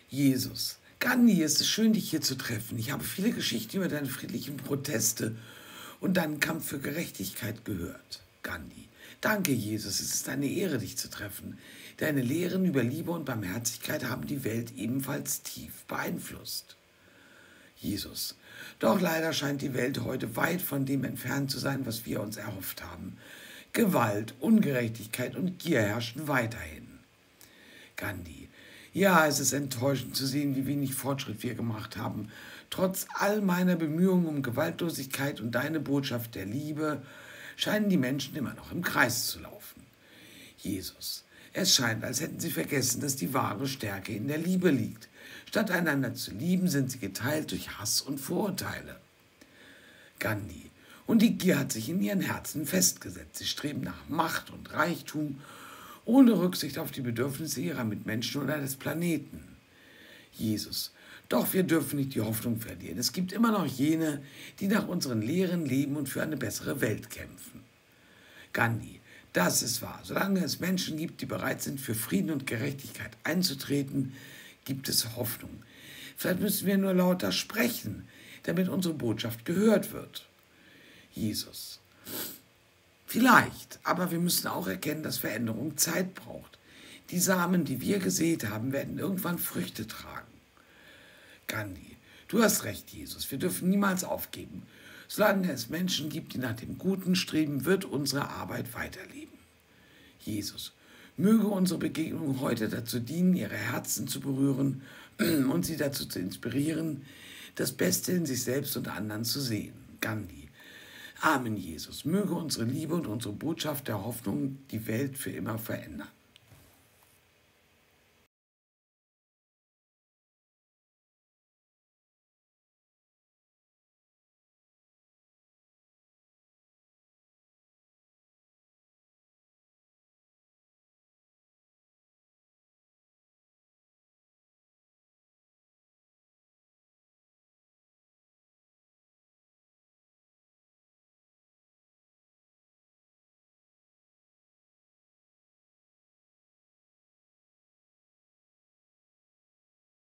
Jesus, Gandhi, es ist schön, dich hier zu treffen. Ich habe viele Geschichten über deine friedlichen Proteste und deinen Kampf für Gerechtigkeit gehört. Gandhi, danke, Jesus, es ist eine Ehre, dich zu treffen. Deine Lehren über Liebe und Barmherzigkeit haben die Welt ebenfalls tief beeinflusst. Jesus, doch leider scheint die Welt heute weit von dem entfernt zu sein, was wir uns erhofft haben. Gewalt, Ungerechtigkeit und Gier herrschen weiterhin. Gandhi, ja, es ist enttäuschend zu sehen, wie wenig Fortschritt wir gemacht haben. Trotz all meiner Bemühungen um Gewaltlosigkeit und deine Botschaft der Liebe scheinen die Menschen immer noch im Kreis zu laufen. Jesus, es scheint, als hätten sie vergessen, dass die wahre Stärke in der Liebe liegt. Statt einander zu lieben, sind sie geteilt durch Hass und Vorurteile. Gandhi, und die Gier hat sich in ihren Herzen festgesetzt. Sie streben nach Macht und Reichtum, ohne Rücksicht auf die Bedürfnisse ihrer Mitmenschen oder des Planeten. Jesus, doch wir dürfen nicht die Hoffnung verlieren. Es gibt immer noch jene, die nach unseren Lehren leben und für eine bessere Welt kämpfen. Gandhi, das ist wahr. Solange es Menschen gibt, die bereit sind, für Frieden und Gerechtigkeit einzutreten, gibt es Hoffnung. Vielleicht müssen wir nur lauter sprechen, damit unsere Botschaft gehört wird. Jesus, vielleicht, aber wir müssen auch erkennen, dass Veränderung Zeit braucht. Die Samen, die wir gesät haben, werden irgendwann Früchte tragen. Gandhi, du hast recht, Jesus, wir dürfen niemals aufgeben. Solange es Menschen gibt, die nach dem Guten streben, wird unsere Arbeit weiterleben. Jesus, möge unsere Begegnung heute dazu dienen, ihre Herzen zu berühren und sie dazu zu inspirieren, das Beste in sich selbst und anderen zu sehen. Gandhi. Amen, Jesus. Möge unsere Liebe und unsere Botschaft der Hoffnung die Welt für immer verändern.